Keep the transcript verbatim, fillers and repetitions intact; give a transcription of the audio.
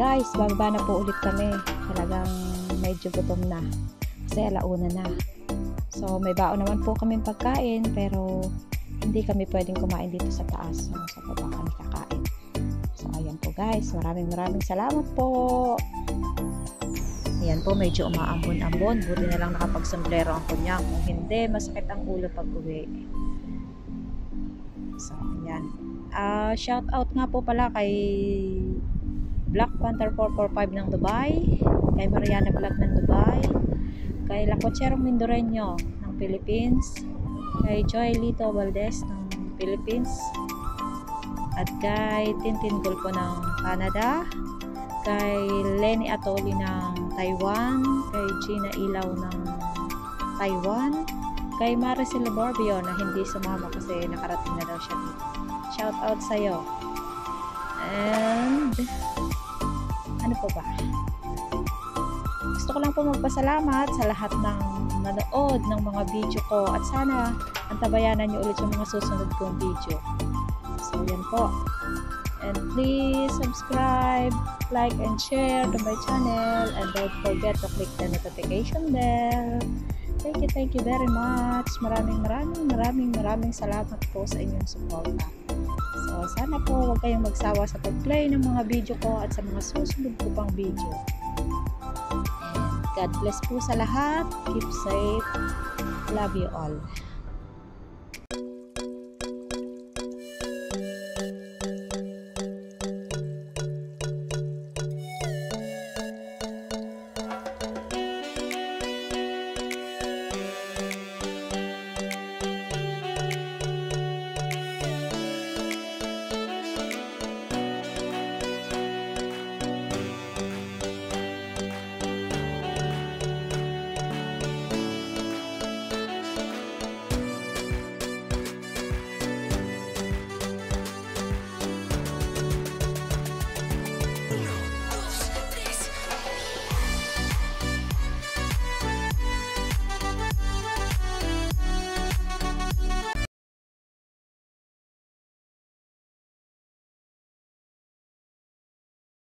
guys, bababa na po ulit kami. Talagang medyo gutom na. Kasi alauna na. So may baon naman po kami pagkain, pero hindi kami pwedeng kumain dito sa taas. So sa baba kami kakain. So ayan po guys, maraming maraming salamat po. Ayan po, medyo umaambon-ambon. Buti na lang nakapagsombrero ang kunya. Kung hindi, masakit ang ulo pag uwi. So ayan. Uh, shout out nga po pala kay Black Panther four four five ng Dubai, kay Mariana Vlog ng Dubai, kay Lacocherong Mindoreño ng Philippines, kay Joy Lito Valdez ng Philippines, at kay Tintin Gulpo ng Canada, kay Lenny Atoli ng Taiwan, kay Gina Ilaw ng Taiwan, kay Maricel Borbio na hindi sumama kasi nakarating na daw siya dito. Shout out sa'yo. And ano pa ba? Gusto ko lang po magpasalamat sa lahat ng nanood ng mga video ko, at sana antabayanan nyo ulit yung mga susunod kong video. So yan po. And please subscribe, like, and share to my channel, and don't forget to click the notification bell. Thank you, thank you very much. Maraming maraming maraming maraming salamat po sa inyong suporta. So sana po huwag kayong magsawa sa pag-play ng mga video ko at sa mga susunod ko pang video. And God bless po sa lahat. Keep safe. Love you all.